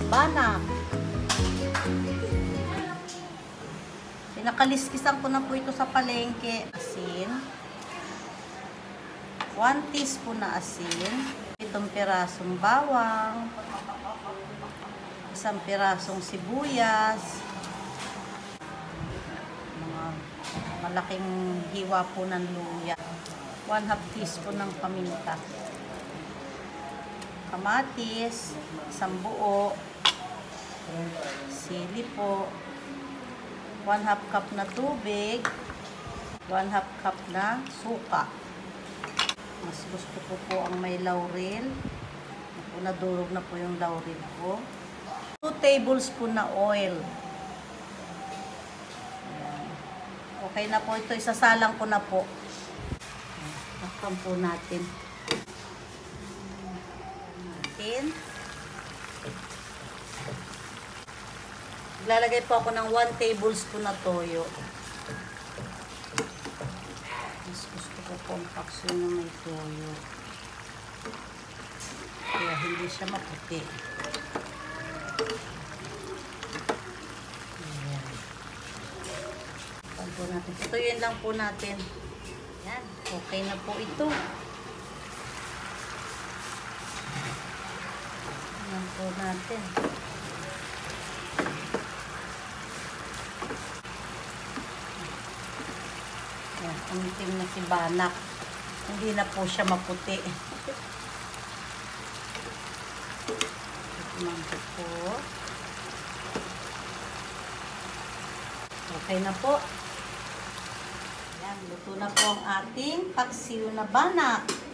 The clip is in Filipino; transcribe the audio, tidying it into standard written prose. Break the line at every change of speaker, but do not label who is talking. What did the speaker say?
Banak. Pinakaliskisan ko na po ito sa palengke. Asin. 1 teaspoon na asin. 7 pirasong bawang. 1 pirasong sibuyas. Mga malaking hiwa po ng luya. 1/2 teaspoon ng paminta. Kamatis, 1 buo, sili po, 1/2 cup na tubig, 1/2 cup na suka. Mas gusto ko po ang may laurel. Nadurog na po yung laurel ko. 2 tablespoon na oil. Ayan. Okay na po ito. Isasalang ko na po. Takpan po natin. Lalagay po ako ng 1 tablespoon na toyo. Mas gusto ko po ang paksiw na may toyo. Kaya hindi siya maputi. Ayan. Tapos po natin. Patuyin lang po natin. Ayan. Okay na po ito. Ayan po natin. Ayan, umitim na si Banak. Hindi na po siya maputi. Ito po. Okay na po. Ayan, luto na po ang ating paksiw na Banak.